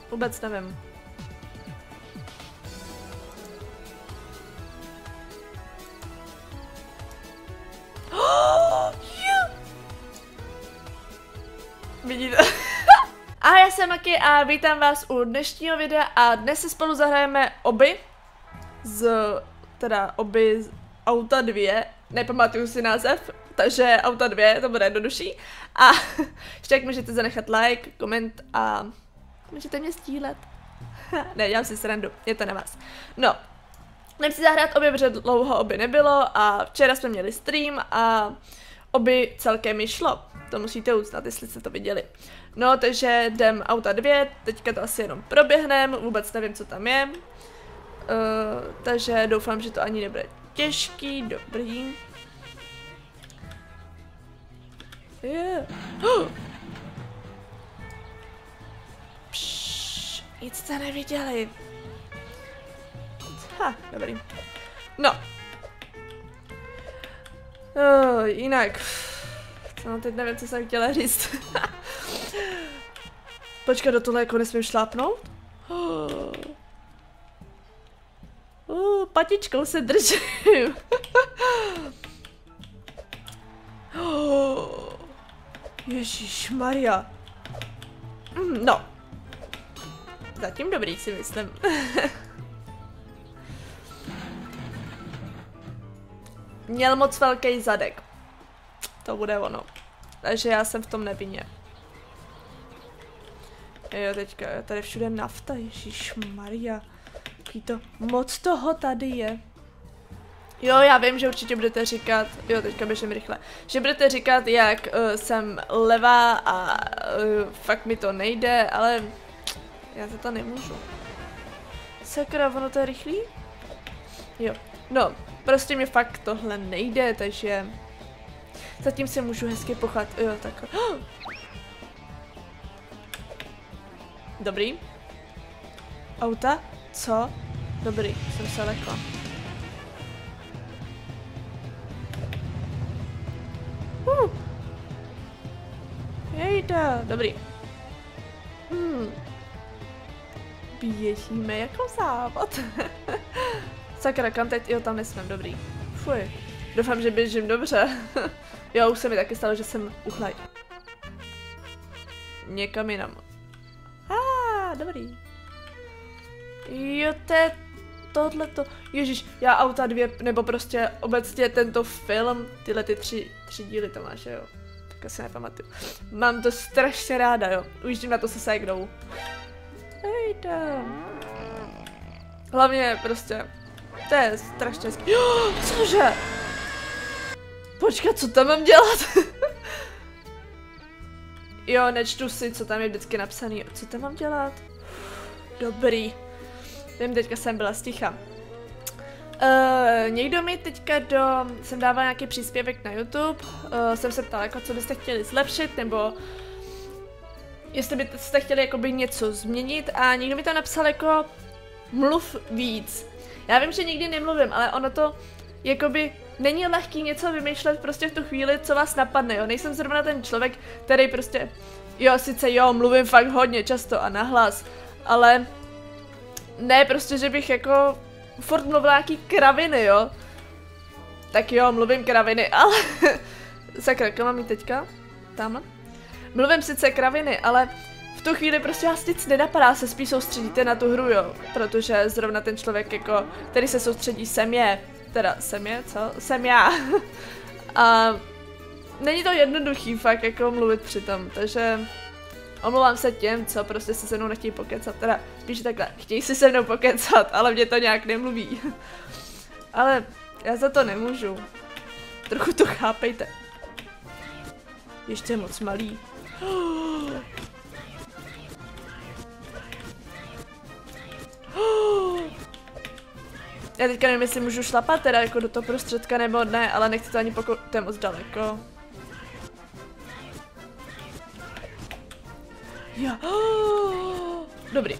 Vůbec nevím. Vidíte? A já jsem Maki a vítám vás u dnešního videa a dnes si spolu zahrajeme oby z Auta 2, nepamatuju si název, takže Auta 2, to bude jednodušší. A ještě jak můžete zanechat like, koment a můžete mě sdílet. Ne, dělám si srandu, je to na vás. No, jdem si zahrát oby, protože dlouho oby nebylo a včera jsme měli stream a oby celkem mi šlo. To musíte uznat, jestli jste to viděli. No, takže jdem Auta 2, teďka to asi jenom proběhnem, vůbec nevím, co tam je. Takže doufám, že to ani nebude těžký, dobrý. Nic jste neviděli. Ha, dobrý. No. Jinak. No, teď nevím, co jsem chtěla říct. Počkat, do tohle jako nesmím šlápnout? Patičkou se držím. Ježišmarja. No. Zatím dobrý, si myslím. Měl moc velký zadek. To bude ono. Takže já jsem v tom nevinně. Jo, teďka, tady všude nafta, ježišmarja. To moc toho tady je. Jo, já vím, že určitě budete říkat, jo, teďka běžím rychle, že budete říkat, jak jsem levá a fakt mi to nejde, ale já za to nemůžu. Sakra, ono to je rychlý? Jo, no, prostě mi fakt tohle nejde, takže zatím se můžu hezky pochat, jo, takhle. Dobrý. Auta? Co? Dobrý, jsem se lekla. Jejda, dobrý. Běžíme jako závod. Sakra, kam teď? Jo, tam nesmím, dobrý. Fuj. Doufám, že běžím dobře. Jo, už se mi taky stalo, že jsem uchla někam jinam. Dobrý. Jo, to je tohleto. Ježíš, já Auta 2, nebo prostě obecně tento film, tyhle ty tři díly to máš, jo. Tak si nepamatuju. Mám to strašně ráda, jo. Ujíždím na to se ségnou. Hejda. Hlavně prostě, to je strašně hezký. Jo, cože? Počkat, co tam mám dělat? Jo, nečtu si, co tam je vždycky napsaný. Co tam mám dělat? Dobrý. Vím, teďka jsem byla sticha. Někdo mi teďka jsem dávala nějaký příspěvek na YouTube. Jsem se ptala, jako co byste chtěli zlepšit, nebo jestli byste chtěli jakoby něco změnit a někdo mi tam napsal jako mluv víc. Já vím, že nikdy nemluvím, ale ono to jakoby není lehký něco vymýšlet prostě v tu chvíli, co vás napadne, jo. Nejsem zrovna ten člověk, který prostě, jo, sice jo, mluvím fakt hodně často a nahlas, ale ne prostě, že bych jako furt mluvila nějaký kraviny, jo. Tak jo, mluvím kraviny, ale sakra, kam mám jít teďka? Tam. Mluvím sice kraviny, ale v tu chvíli prostě vás nic nenapadá, se spíš soustředíte na tu hru, jo. Protože zrovna ten člověk jako, který se soustředí sem je co? Jsem já. A není to jednoduchý fakt jako mluvit přitom, takže omlouvám se těm, co prostě se mnou nechtějí pokecat, teda spíš takhle, chtějí si se mnou pokecat, ale mě to nějak nemluví. Ale já za to nemůžu. Trochu to chápejte. Ještě je moc malý. Já teďka nevím, jestli můžu šlapat teda jako do toho prostředka nebo ne, ale nechci to ani pokud to je moc daleko. Jo. Dobrý.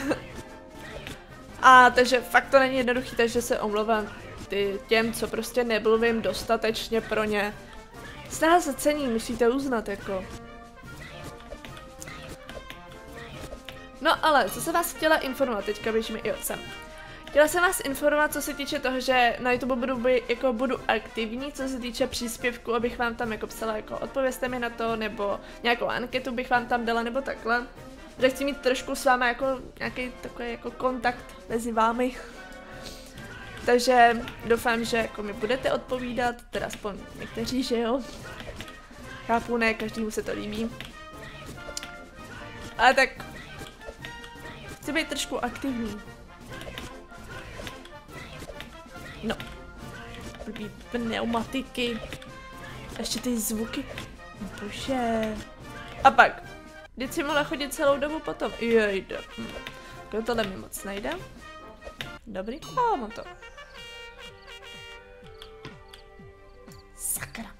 A takže fakt to není jednoduchý, takže se omlouvám těm, co prostě nemluvím dostatečně pro ně. Snaha se cení, musíte uznat jako. No ale, co jsem vás chtěla informovat, teďka běžíme i sem. Chtěla jsem vás informovat, co se týče toho, že na YouTube budu aktivní, co se týče příspěvku, abych vám tam jako psala, jako odpovězte mi na to, nebo nějakou anketu bych vám tam dala, nebo takhle. Že chci mít trošku s vámi jako nějaký takový jako kontakt mezi vámi. Takže doufám, že jako mi budete odpovídat, teda aspoň někteří, že jo. Chápu, ne, každému se to líbí. Ale tak chci být trošku aktivní. No. Blbý pneumatiky. Ještě ty zvuky. Bože. A pak. Vždyť si mohla chodit celou dobu potom. Jejde. Kdo tohle mi moc nejde? Dobrý. A mám to. Sakra.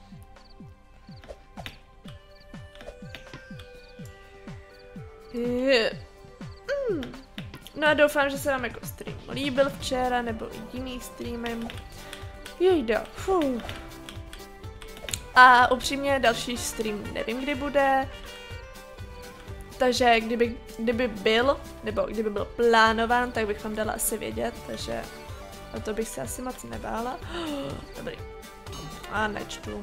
No a doufám, že se vám jako stream líbil včera, nebo i jiný streamy. Jejda, A upřímně další stream nevím, kdy bude. Takže kdyby byl, nebo kdyby byl plánován, tak bych vám dala asi vědět, takže o to bych se asi moc nebála. Dobrý. A nečtu.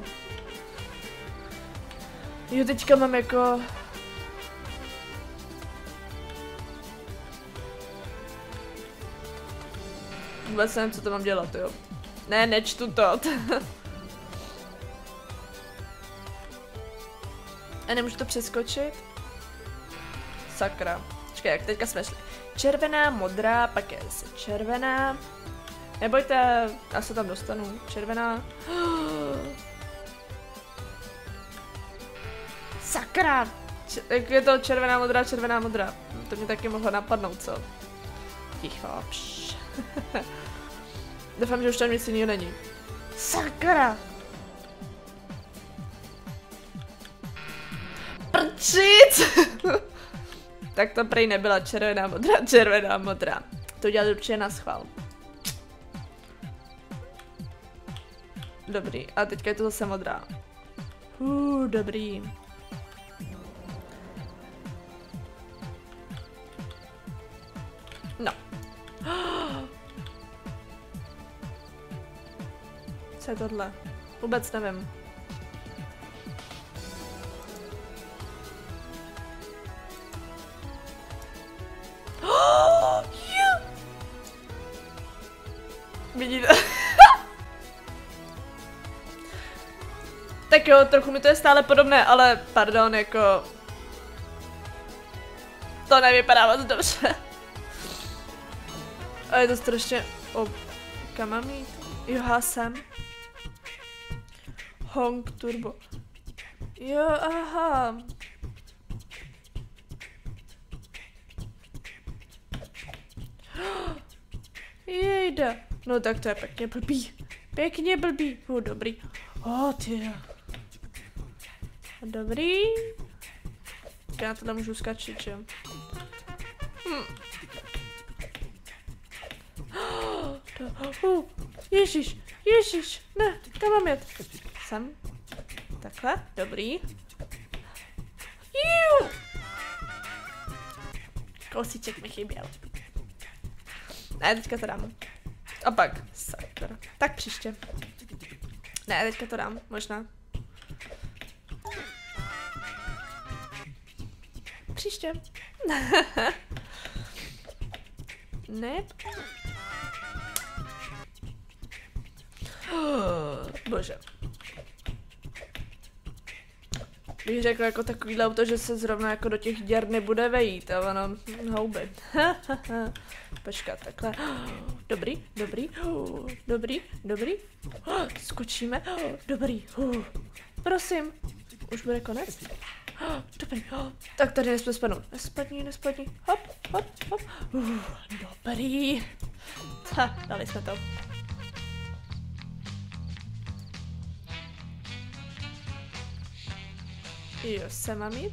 Jo, teďka mám jako... Vůbec nevím, co to mám dělat, jo. Ne, nečtu to. A nemůžu to přeskočit? Sakra. Počkej, jak teďka jsme šli. Červená, modrá, pak je zase červená. Nebojte, já se tam dostanu. Červená. Sakra! Jak je to červená, modrá, červená, modrá. To mě taky mohlo napadnout, co? Ticho, pš. Doufám, že už tam nic jiného není. Sakra! Prčit! Tak to prej nebyla červená, modrá. To udělali určitě na schvál. Dobrý, a teďka je to zase modrá. Dobrý. No. Co je tohle? Vůbec nevím. Vidíte? Tak jo, trochu mi to je stále podobné, ale pardon, jako... To nevypadá moc dobře. A je to strašně... Kam mám jít? Jo, sem. Hong Turbo. Jo, aha. Jejde. No tak to je pěkně blbý. Pěkně blbý. Dobrý. Ty. Dobrý. Já tohle můžu skačit, že? Ježiš, ne, kam mám jet? Sem. Takhle, dobrý. Kousíček mi chyběl. Ne, teďka to dám. A pak, sakra. Tak příště. Ne, teďka to dám, možná. Příště. Ne. Bože. Bych řekl jako takovýhle auto, že se zrovna jako do těch děr nebude vejít a ono houby. Počkat, takhle. Dobrý. Skočíme. Dobrý. Prosím. Už bude konec? Dobrý. Tak tady nesmíme spadnout. Nespadni. Hop. Dobrý. Dali jsme to. Jo, se mám jít?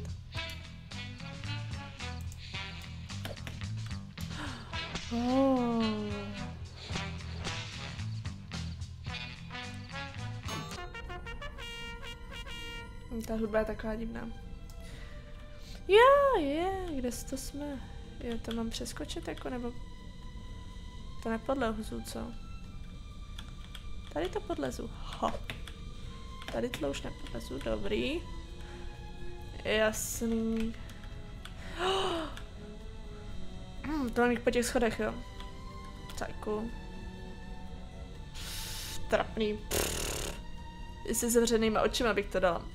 Ta hudba je taková divná. Jo, kde to jsme? Jo, to mám přeskočit jako, nebo... To nepodlezu, co? Tady to podlezu. Ho. Tady to už nepodlezu, dobrý. Jasný. To mám jít po těch schodech, jo. Cajku. Trapný. I se zavřenýma očima bych to dala.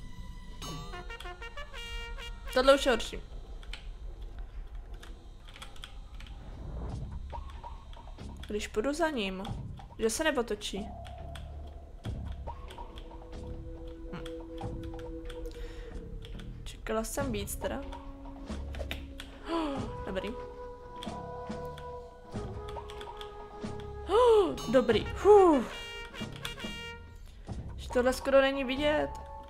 Tohle už je horší. Když půjdu za ním, že se nepotočí. Čekala jsem víc teda. Dobrý. Dobrý. Že tohle skoro není vidět.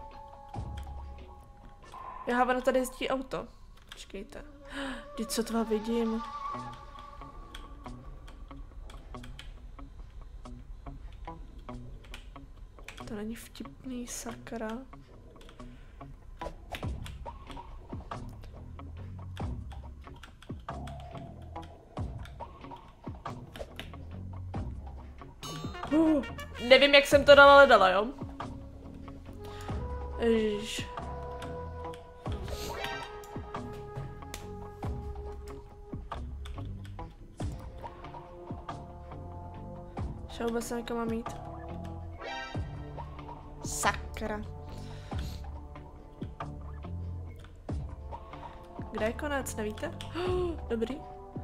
Já ono tady jezdí auto. Počkejte. Vždyť co to vidím. To není vtipný, sakra. Nevím, jak jsem to dala, jo? Ježiš. Že vůbec jsem někam mám jít. Sakra. Kde je konec, nevíte? Dobrý.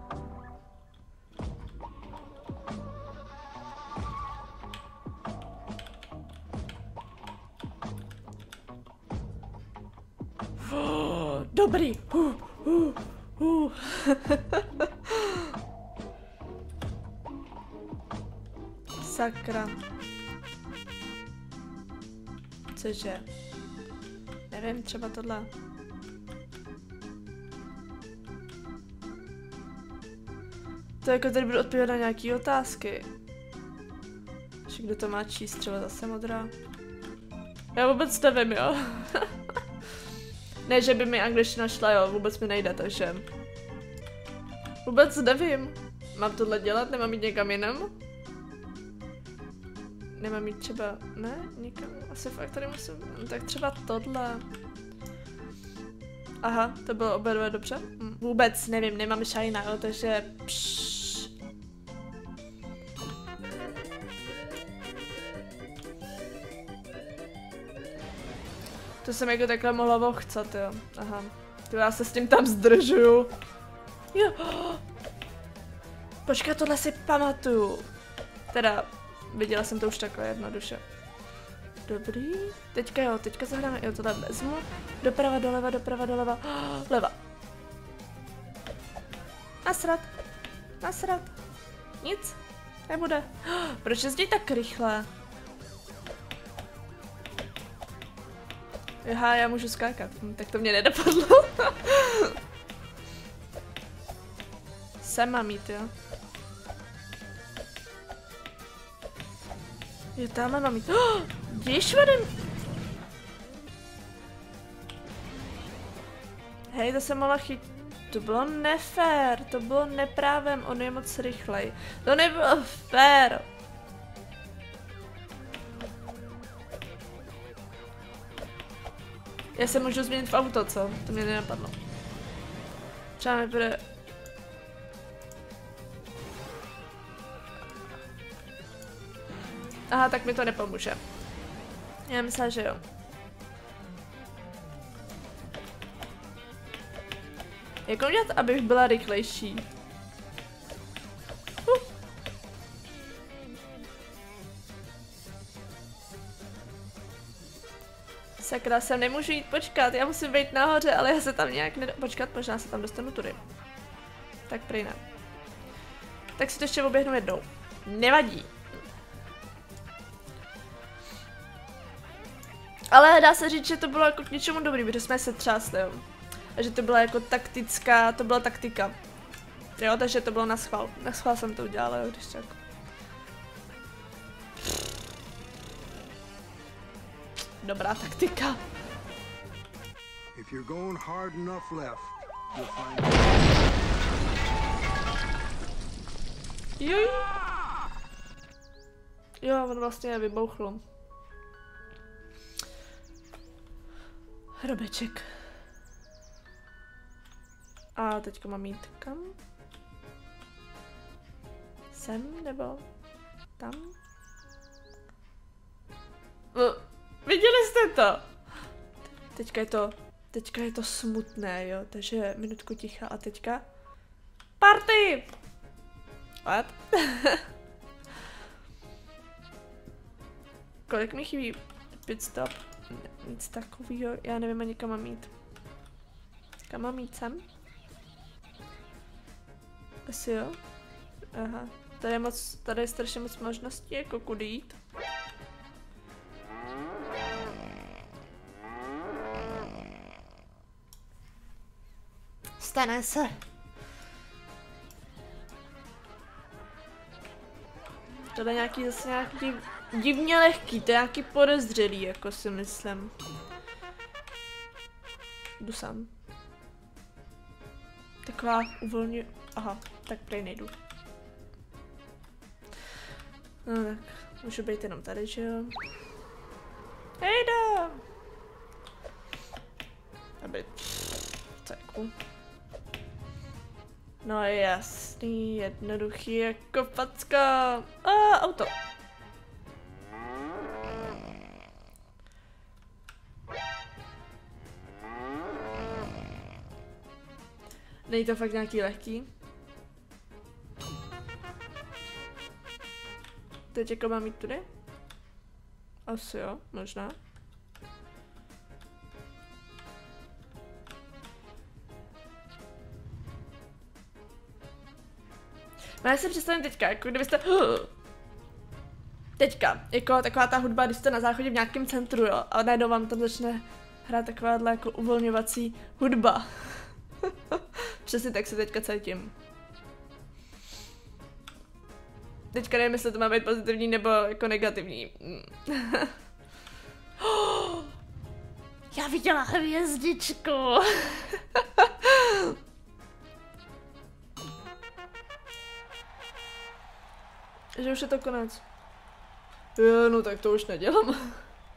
Dobrý. Sakra. Cože? Nevím, třeba tohle. To jako tady budu odpovědět na nějaký otázky. Že kdo to má číst, třeba zase modrá. Já vůbec nevím, jo. Ne, že by mi angličtina šla, jo, vůbec mi nejde, takže... Vůbec nevím. Mám tohle dělat, nemám jít někam jinam? Nemám jít třeba... Ne, někam, asi fakt tady musím... Tak třeba tohle... Aha, to bylo obě dvě dobře? Vůbec nevím, nemám šajna, jo, takže... To jsem jako takhle mohla vochcat, jo. Aha. To já se s tím tam zdržuju. Jo. Počkat, tohle si pamatuju. Teda, viděla jsem to už takhle jednoduše. Dobrý. Teďka jo, teďka zahráme, jo, tohle vezmu. Doprava, doleva, doprava, doleva. Leva. Nasrat. Nasrat. Nic. Nebude. Proč jezdí tak rychle? Aha, já můžu skákat. Tak to mě nedopadlo. Sem mám jít, jo? Jo, tam mám jít. Jdeš vodem? Hej, to jsem mohla chytit. To bylo nefér, to bylo neprávem, on je moc rychlej. To nebylo fér. Já se můžu změnit v auto, co? To mě nenapadlo. Třeba mi bude... Aha, tak mi to nepomůže. Já myslím, že jo. Jak udělat, abych byla rychlejší? Sakra, sem nemůžu jít, počkat, já musím být nahoře, ale já se tam nějak počkat, možná se tam dostanu tudy. Tak prý ne. Tak si to ještě oběhnu jednou. Nevadí. Ale dá se říct, že to bylo jako k něčemu dobrý, protože jsme se třásli, jo. A že to byla jako taktická, to byla taktika. Jo, takže to bylo na schvál. Na schvál jsem to udělala, jo, když tak. Dobrá taktika. If you're going hard enough left, you'll find. Joj. Jo, on vlastně vybouchl. Hrobeček. A teďka mám jít kam? Sem nebo tam? Viděli jste to? Teďka je to smutné, jo, takže minutku ticha a teďka party! What? Kolik mi chybí? Pit stop? Nic takového, já nevím ani kam mám jít. Kam mám jít sem? Asi jo? Aha, tady je strašně moc možností, jako kudy jít. Stane se. Tohle je zase nějaký divně lehký, to je nějaký podezřelý, jako si myslím. Jdu sám. Taková uvolňuje. Aha, tak prej nejdu. No tak, můžu být jenom tady, že jo? Hejda! Aby... Tak. No jasný, jednoduchý jako facka. Auto. Není to fakt nějaký lehký. Teď jako mám jít tudy? Asi jo, možná. No já si představím teďka, jako kdybyste... Teďka, jako taková ta hudba, když jste na záchodě v nějakém centru, jo, a najednou vám tam začne hrát takováhle jako uvolňovací hudba. Přesně tak se teďka cítím. Teďka nevím, jestli to má být pozitivní nebo jako negativní. Já viděla hvězdičku. Že už je to konec. Jo, no tak to už nedělám.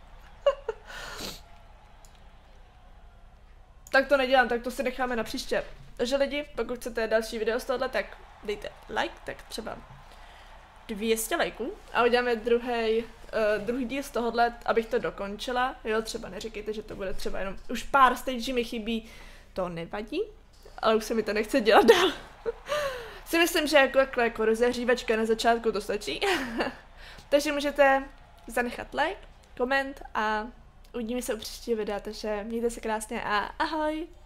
Tak to nedělám, tak to si necháme na příště. Takže lidi, pokud chcete další video z tohohle, tak dejte like, tak třeba 200 lajků a uděláme druhý díl z tohohle, abych to dokončila. Jo, třeba neříkejte, že to bude třeba jenom už pár stage mi chybí, to nevadí, ale už se mi to nechce dělat dál. Si myslím, že jako rozehřívačka na začátku to stačí. Takže můžete zanechat like, koment a uvidíme se u příštího videa, takže mějte se krásně a ahoj!